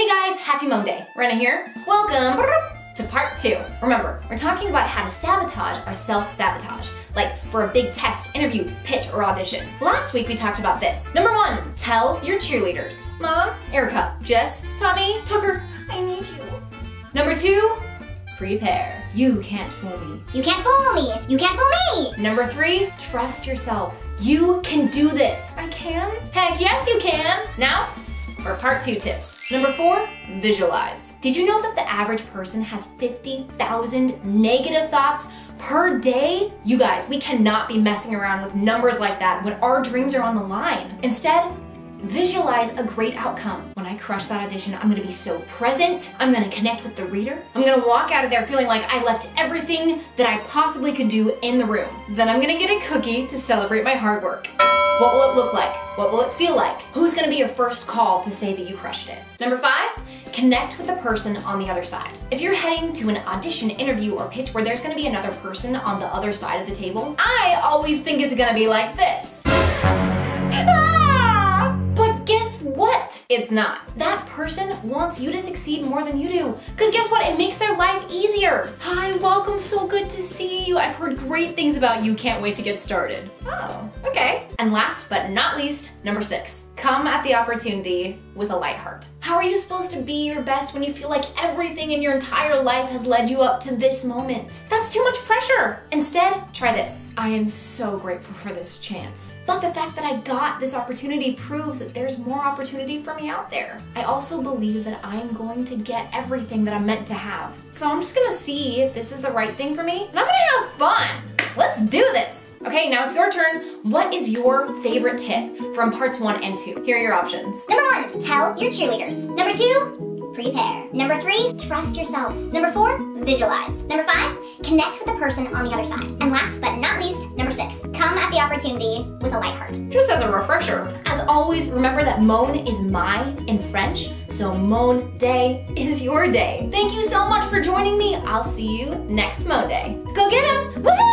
Hey guys, happy MON-day. Rena here. Welcome to part 2. Remember, we're talking about how to sabotage our self-sabotage, like for a big test, interview, pitch, or audition. Last week we talked about this. Number 1, tell your cheerleaders. Mom, Erica, Jess, Tommy, Tucker, I need you. Number 2, prepare. You can't fool me. You can't fool me. You can't fool me. Number 3, trust yourself. You can do this. I can? Heck yes you can. Now, for part 2 tips. Number 4, visualize. Did you know that the average person has 50,000 negative thoughts per day? You guys, we cannot be messing around with numbers like that when our dreams are on the line. Instead, visualize a great outcome. When I crush that audition, I'm gonna be so present. I'm gonna connect with the reader. I'm gonna walk out of there feeling like I left everything that I possibly could do in the room. Then I'm gonna get a cookie to celebrate my hard work. What will it look like? What will it feel like? Who's gonna be your first call to say that you crushed it? Number 5, connect with the person on the other side. If you're heading to an audition, interview, or pitch where there's gonna be another person on the other side of the table, I always think it's gonna be like this. But guess what? It's not. That person wants you to succeed more than you do. Because guess what? It makes their life easier. Hi, welcome, so good to see you. I've heard great things about you. Can't wait to get started. Oh, okay. And last but not least, number 6. Come at the opportunity with a light heart. How are you supposed to be your best when you feel like everything in your entire life has led you up to this moment? That's too much pressure. Instead, try this. I am so grateful for this chance. But the fact that I got this opportunity proves that there's more opportunity for me out there. I also believe that I am going to get everything that I'm meant to have. So I'm just gonna see if this is the right thing for me, and I'm gonna have fun. Let's do this. Okay, now it's your turn. What is your favorite tip from parts 1 and 2? Here are your options. Number 1, tell your cheerleaders. Number 2, prepare. Number 3, trust yourself. Number 4, visualize. Number 5, connect with the person on the other side. And last but not least, number 6, come at the opportunity with a light heart. Just as a refresher, as always, remember that mon is my in French, so MON-day is your day. Thank you so much for joining me. I'll see you next MON-day. Go get 'em! Woohoo!